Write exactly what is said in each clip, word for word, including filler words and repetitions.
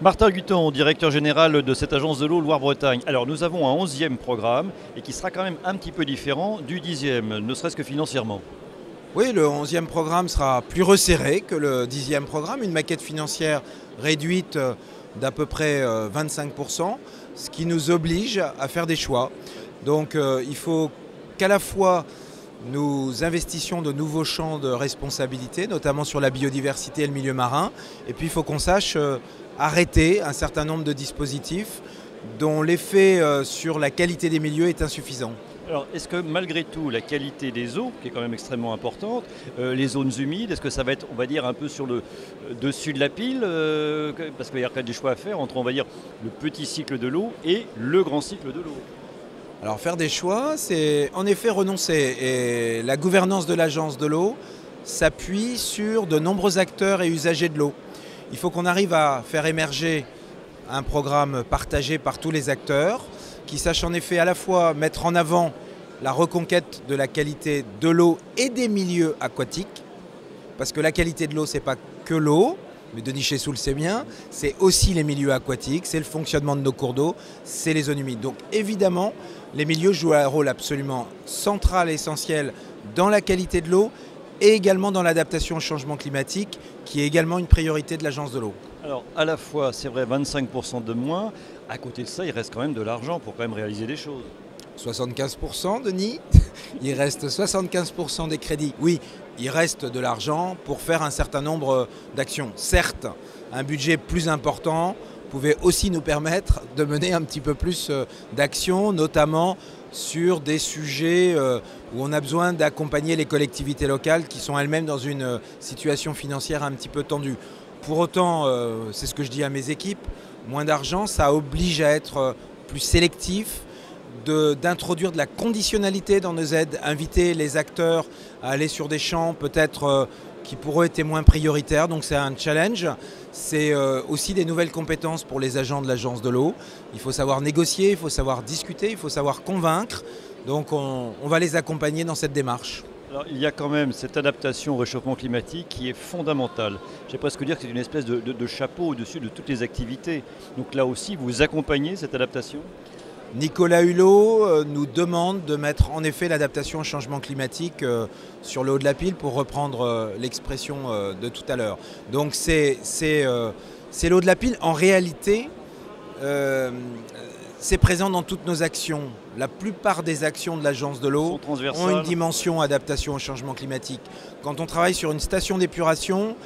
Martin Gutton, directeur général de cette agence de l'eau Loire-Bretagne. Alors nous avons un onzième programme et qui sera quand même un petit peu différent du dixième, ne serait-ce que financièrement. Oui, le onzième programme sera plus resserré que le dixième programme, une maquette financière réduite d'à peu près vingt-cinq pour cent, ce qui nous oblige à faire des choix. Donc euh, il faut qu'à la fois nous investissions de nouveaux champs de responsabilité, notamment sur la biodiversité et le milieu marin, et puis il faut qu'on sache euh, arrêter un certain nombre de dispositifs dont l'effet euh, sur la qualité des milieux est insuffisant. Alors, est-ce que malgré tout, la qualité des eaux, qui est quand même extrêmement importante, euh, les zones humides, est-ce que ça va être, on va dire, un peu sur le euh, dessus de la pile euh, parce qu'il y a quand même des choix à faire entre, on va dire, le petit cycle de l'eau et le grand cycle de l'eau. Alors faire des choix, c'est en effet renoncer. Et la gouvernance de l'agence de l'eau s'appuie sur de nombreux acteurs et usagers de l'eau. Il faut qu'on arrive à faire émerger un programme partagé par tous les acteurs, qui sache en effet à la fois mettre en avant la reconquête de la qualité de l'eau et des milieux aquatiques, parce que la qualité de l'eau, ce n'est pas que l'eau, mais Denis Chessoul le sait bien, c'est aussi les milieux aquatiques, c'est le fonctionnement de nos cours d'eau, c'est les zones humides. Donc évidemment, les milieux jouent un rôle absolument central et essentiel dans la qualité de l'eau et également dans l'adaptation au changement climatique, qui est également une priorité de l'agence de l'eau. Alors à la fois, c'est vrai, vingt-cinq pour cent de moins, à côté de ça, il reste quand même de l'argent pour quand même réaliser des choses. soixante-quinze pour cent, Denis, il reste soixante-quinze pour cent des crédits. Oui, il reste de l'argent pour faire un certain nombre d'actions. Certes, un budget plus important pouvait aussi nous permettre de mener un petit peu plus d'actions, notamment sur des sujets où on a besoin d'accompagner les collectivités locales qui sont elles-mêmes dans une situation financière un petit peu tendue. Pour autant, c'est ce que je dis à mes équipes, moins d'argent, ça oblige à être plus sélectif, d'introduire de, de la conditionnalité dans nos aides, inviter les acteurs à aller sur des champs peut-être euh, qui pour eux étaient moins prioritaires. Donc c'est un challenge. C'est euh, aussi des nouvelles compétences pour les agents de l'agence de l'eau. Il faut savoir négocier, il faut savoir discuter, il faut savoir convaincre. Donc on, on va les accompagner dans cette démarche. Alors, il y a quand même cette adaptation au réchauffement climatique qui est fondamentale. J'ai presque dire que c'est une espèce de, de, de chapeau au-dessus de toutes les activités. Donc là aussi, vous accompagnez cette adaptation ? Nicolas Hulot nous demande de mettre en effet l'adaptation au changement climatique sur le haut de la pile, pour reprendre l'expression de tout à l'heure. Donc c'est le haut de la pile. En réalité, euh, c'est présent dans toutes nos actions. La plupart des actions de l'agence de l'eau ont une dimension adaptation au changement climatique. Quand on travaille sur une station d'épuration,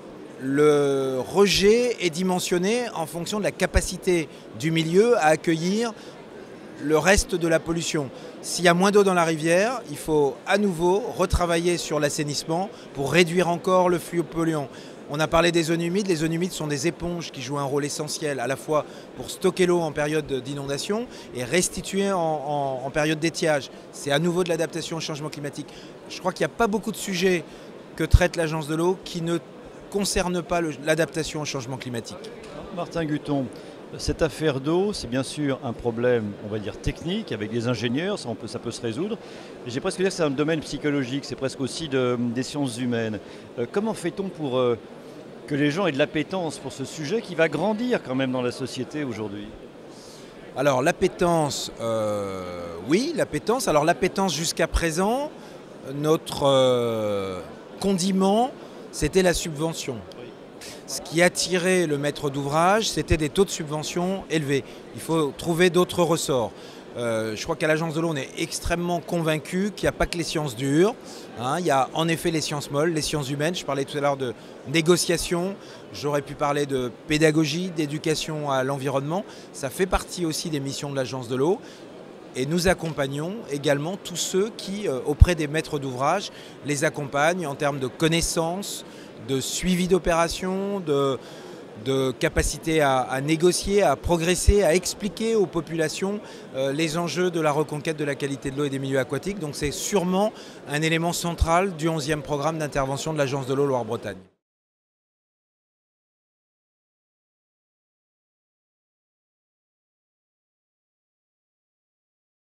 le rejet est dimensionné en fonction de la capacité du milieu à accueillir le reste de la pollution. S'il y a moins d'eau dans la rivière, il faut à nouveau retravailler sur l'assainissement pour réduire encore le flux polluant. On a parlé des zones humides. Les zones humides sont des éponges qui jouent un rôle essentiel à la fois pour stocker l'eau en période d'inondation et restituer en, en, en période d'étiage. C'est à nouveau de l'adaptation au changement climatique. Je crois qu'il n'y a pas beaucoup de sujets que traite l'agence de l'eau qui ne concernent pas l'adaptation au changement climatique. Martin Gutton, cette affaire d'eau, c'est bien sûr un problème, on va dire, technique, avec des ingénieurs, ça, on peut, ça peut se résoudre. J'ai presque dire que c'est un domaine psychologique, c'est presque aussi de, des sciences humaines. Euh, comment fait-on pour euh, que les gens aient de l'appétence pour ce sujet qui va grandir quand même dans la société aujourd'hui ? Alors l'appétence, euh, oui, l'appétence. Alors l'appétence jusqu'à présent, notre euh, condiment, c'était la subvention. Ce qui attirait le maître d'ouvrage, c'était des taux de subvention élevés. Il faut trouver d'autres ressorts. Euh, je crois qu'à l'agence de l'eau, on est extrêmement convaincu qu'il n'y a pas que les sciences dures. Hein, il y a en effet les sciences molles, les sciences humaines. Je parlais tout à l'heure de négociation. J'aurais pu parler de pédagogie, d'éducation à l'environnement. Ça fait partie aussi des missions de l'agence de l'eau. Et nous accompagnons également tous ceux qui, euh, auprès des maîtres d'ouvrage, les accompagnent en termes de connaissances, de suivi d'opérations, de, de capacité à, à négocier, à progresser, à expliquer aux populations euh, les enjeux de la reconquête de la qualité de l'eau et des milieux aquatiques. Donc c'est sûrement un élément central du onzième programme d'intervention de l'agence de l'eau Loire-Bretagne.